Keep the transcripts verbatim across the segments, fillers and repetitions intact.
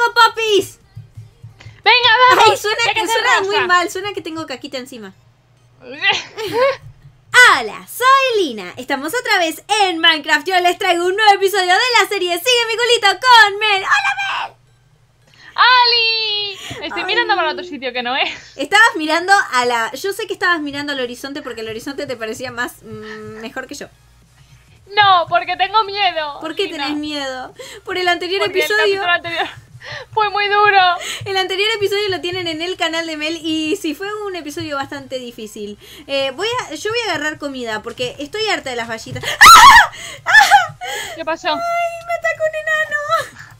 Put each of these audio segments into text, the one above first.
popis! ¡Venga, vamos! Ay, suena, que, suena muy mal, suena que tengo caquita encima. Hola, soy Lina. Estamos otra vez en Minecraft. Yo les traigo un nuevo episodio de la serie Sigue mi culito con Mel. ¡Hola, Mel! ¡Ali! Estoy Ay. mirando para otro sitio que no es. Estabas mirando a la... Yo sé que estabas mirando al horizonte porque el horizonte te parecía más... Mmm, mejor que yo. No, porque tengo miedo. ¿Por qué Lina. tenés miedo? Por el anterior Porque el episodio... capítulo anterior fue muy duro. El anterior episodio lo tienen en el canal de Mel y sí, fue un episodio bastante difícil. Eh, voy a, yo voy a agarrar comida porque estoy harta de las vallitas. ¡Ah! ¡Ah! ¿Qué pasó? ¡Ay, me atacó un enano!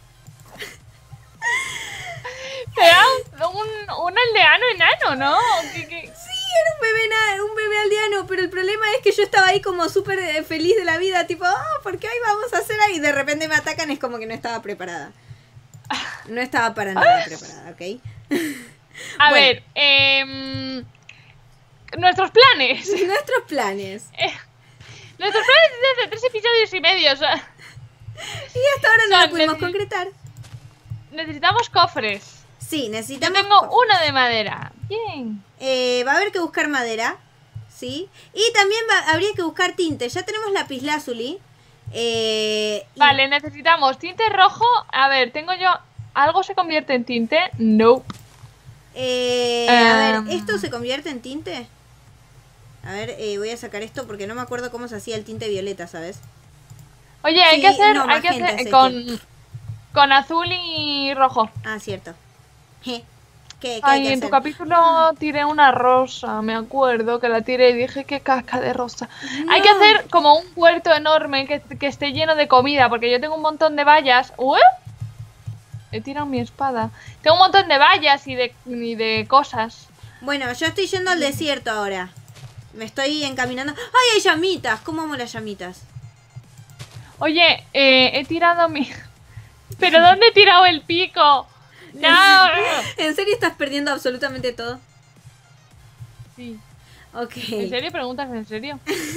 Era un, un aldeano enano, ¿no? ¿Qué, qué? Sí, era un bebé, na- un bebé aldeano, pero el problema es que yo estaba ahí como súper eh, feliz de la vida, tipo, oh, ¿por qué hoy vamos a hacer ahí? Y de repente me atacan, es como que no estaba preparada. No estaba para nada preparada, ¿ok? A Bueno. ver, eh, nuestros planes. Nuestros planes. Eh, nuestros planes desde tres episodios y medio. O sea, Y hasta ahora no Son lo pudimos necesi- concretar. necesitamos cofres. Sí, Yo necesitamos... tengo cofres. uno de madera. Bien. Eh, va a haber que buscar madera, ¿sí? Y también va- habría que buscar tinte. Ya tenemos lapislázuli. Eh, y- Vale, necesitamos tinte rojo. A ver, tengo yo... ¿Algo se convierte en tinte? No. Eh, a Em. ver, ¿esto se convierte en tinte? A ver, eh, voy a sacar esto porque no me acuerdo cómo se hacía el tinte violeta, ¿sabes? Oye, hay Sí, que hacer... no, hay que magenta hacer es este. con... Con azul y rojo. Ah, cierto. Je. ¿Qué, qué hay Ay, que en tu hacer? capítulo tiré una rosa, me acuerdo que la tiré y dije qué casca de rosa. No. Hay que hacer como un huerto enorme que, que esté lleno de comida, porque yo tengo un montón de vallas. ¿Ué? He tirado mi espada. Tengo un montón de vallas y de, y de cosas. Bueno, yo estoy yendo al desierto ahora. Me estoy encaminando. ¡Ay, hay llamitas! ¿Cómo amo las llamitas? Oye, eh, he tirado mi... ¿Pero dónde he tirado el pico? ¡No! ¿En serio estás perdiendo absolutamente todo? Sí. Ok. ¿En serio? ¿Preguntas en serio?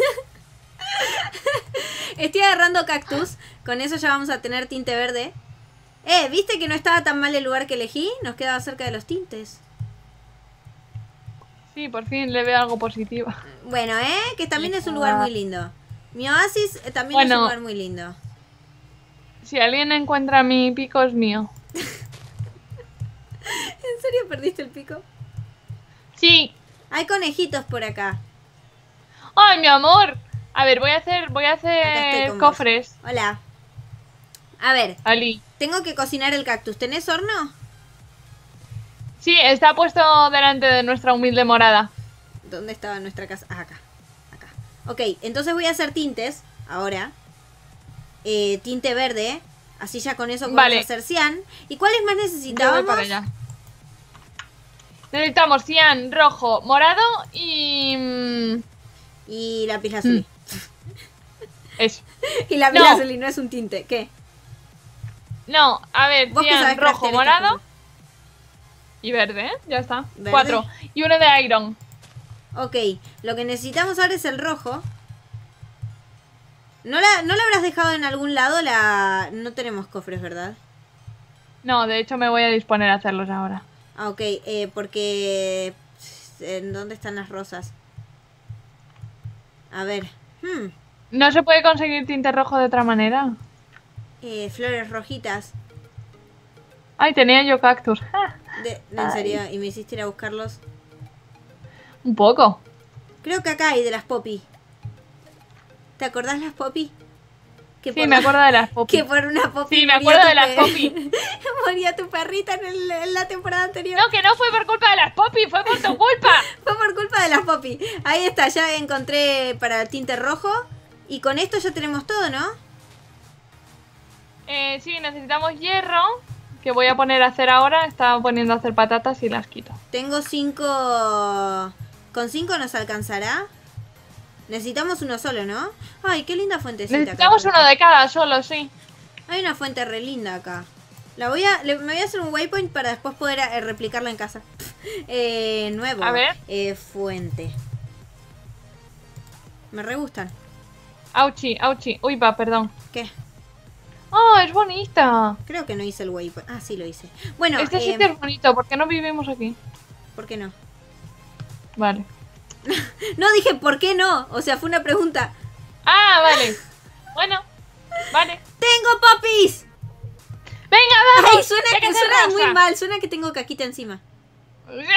Estoy agarrando cactus. Con eso ya vamos a tener tinte verde. Eh, ¿viste que no estaba tan mal el lugar que elegí? Nos quedaba cerca de los tintes. Sí, por fin le veo algo positivo. Bueno, ¿eh? Que también es un lugar muy lindo. Mi oasis eh, también es Bueno. un lugar muy lindo. Si alguien encuentra mi pico es mío. ¿En serio perdiste el pico? Sí. Hay conejitos por acá. ¡Ay, mi amor! A ver, voy a hacer, voy a Acá estoy hacer con vos. cofres. Hola. A ver, Ali. tengo que cocinar el cactus. ¿Tenés horno? Sí, está puesto delante de nuestra humilde morada. ¿Dónde estaba nuestra casa? Ah, acá. Acá. Ok, entonces voy a hacer tintes. Ahora. Eh, tinte verde. Así ya con eso podemos Vale. hacer cian. ¿Y cuáles más Yo voy necesitábamos? para allá. Necesitamos cian, rojo, morado y... mm, Y lapislázuli. Eso. Y lapislázuli no es un tinte. ¿Qué? No, a ver, Vos que sabés cian, rojo, craftear estas morado cosas. y verde, ¿eh? Ya está. ¿Verde? Cuatro. Y uno de iron. Ok, lo que necesitamos ahora es el rojo. ¿No la, ¿No la habrás dejado en algún lado? La... No tenemos cofres, ¿verdad? No, de hecho me voy a disponer a hacerlos ahora. Ah, ok, eh, porque... ¿En dónde están las rosas? A ver. Hmm, ¿No se puede conseguir tinte rojo de otra manera? eh, flores rojitas. Ay, tenía yo cactus. Ja, De, ¿En Ay. serio? ¿Y me hiciste ir a buscarlos? un poco. Creo que acá hay de las poppy. ¿Te acordás las poppy? Que Sí, por me la- acuerdo de las popis. Que por una poppy Sí, me moría acuerdo tu de las pe- poppy. Moría tu perrita en, el- en la temporada anterior. No, que no fue por culpa de las popis, fue por tu culpa. Fue por culpa de las poppy. Ahí está, ya encontré para el tinte rojo. Y con esto ya tenemos todo, ¿no? Eh, sí, necesitamos hierro, que voy a poner a hacer ahora. Estaba poniendo a hacer patatas y las quito. Tengo cinco... ¿Con cinco nos alcanzará? Necesitamos uno solo, ¿no? Ay, qué linda fuentecita. Necesitamos acá. uno de cada solo, sí. Hay una fuente re linda acá. La voy a... le- me voy a hacer un waypoint para después poder eh, replicarla en casa. eh, nuevo. A ver. Eh, fuente. Me re gustan. Auchi, auchi. Uy, va, perdón. ¿Qué? ¡Oh, es bonita! Creo que no hice el waypoint. Ah, sí lo hice. Bueno, Este eh, sitio es bonito, ¿por qué no vivimos aquí? ¿por qué no? Vale. No dije por qué no. O sea, fue una pregunta. Ah, vale. Bueno, vale. ¡Tengo popis! ¡Venga, vamos! Ay, suena, Ya que se suena rosa. muy mal. Suena que tengo caquita encima. ¡Tengo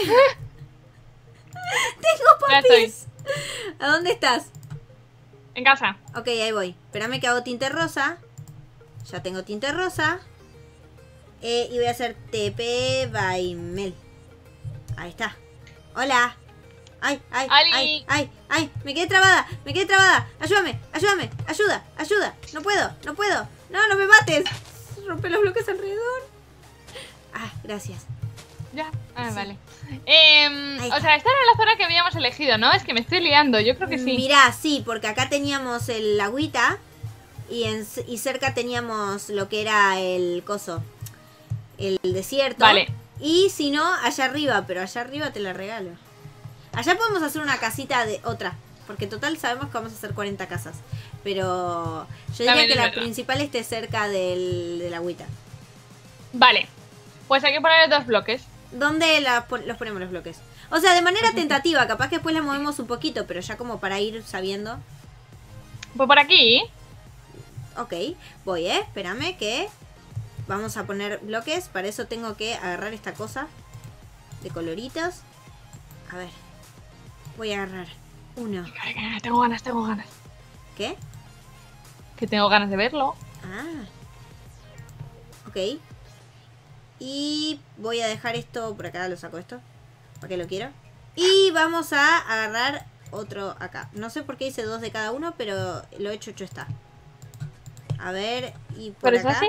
Ya estoy. popis! ¿A dónde estás? En casa. Ok, ahí voy. Espérame que hago tinte rosa. Ya tengo tinte rosa. Eh, y voy a hacer T P Baimel. Ahí está. Hola. Ay, ay, Ali. ay, ay, ay. Me quedé trabada, me quedé trabada. Ayúdame, ayúdame, ayuda, ayuda. No puedo, no puedo. No, no me mates. Rompe los bloques alrededor. Ah, gracias. Ya. Ah, Sí. vale. Eh, Ahí o está. sea, esta era la zona que habíamos elegido, ¿no? Es que me estoy liando, yo creo que sí. Mirá, sí, porque acá teníamos el agüita. Y, en, y cerca teníamos lo que era el coso. El desierto. Vale. Y si no, allá arriba. Pero allá arriba te la regalo. Allá podemos hacer una casita de otra. Porque total sabemos que vamos a hacer cuarenta casas. Pero yo diría También que es la verdad. principal esté cerca del, del agüita. Vale. Pues hay que poner dos bloques. ¿Dónde la pon- los ponemos los bloques? O sea, de manera tentativa. Capaz que después la movemos un poquito. Pero ya como para ir sabiendo. Pues por aquí. Ok, voy, ¿eh? Espérame que vamos a poner bloques. Para eso tengo que agarrar esta cosa de coloritos. A ver. Voy a agarrar uno. Tengo ganas, tengo ganas. ¿Qué? Que tengo ganas de verlo. Ah. Ok. Y voy a dejar esto por acá. Lo saco esto. ¿Para qué lo quiero? Y vamos a agarrar otro acá. No sé por qué hice dos de cada uno, pero lo hecho hecho está. A ver, y por ¿Pero es acá. así?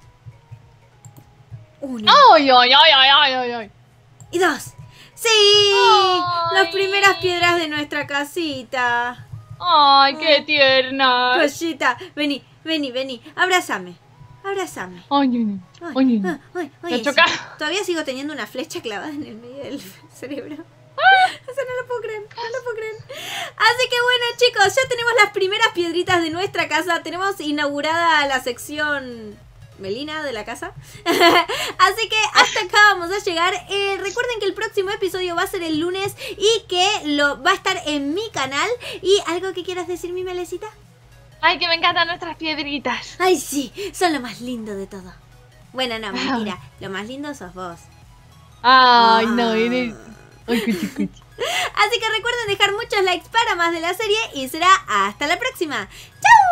Uno. ¡Ay, ay, ay, ay, ay, ay, ay! Y dos. ¡Sí! Ay. Las primeras piedras de nuestra casita. ¡Ay, qué tierna! Cosita, vení, vení, vení. Abrázame. Abrázame. ¡Ay, ay, Ay, ay! ay, ay, Me ay, choca. sí. Todavía sigo teniendo una flecha clavada en el medio del cerebro. Eso no lo puedo creer, no lo puedo creer. Así que bueno, chicos, ya tenemos las primeras piedritas de nuestra casa. Tenemos inaugurada la sección Melina de la casa. Así que hasta acá vamos a llegar. Eh, recuerden que el próximo episodio va a ser el lunes y que lo va a estar en mi canal. ¿Y algo que quieras decir, mi melecita? ¡Ay, que me encantan nuestras piedritas! Ay, sí, son lo más lindo de todo. Bueno, no, mentira. Lo más lindo sos vos. ¡Ay, Ah. no! Eres... ¡Ay, cuchi, cuchi! Así que recuerden dejar muchos likes para más de la serie y será hasta la próxima. ¡Chao!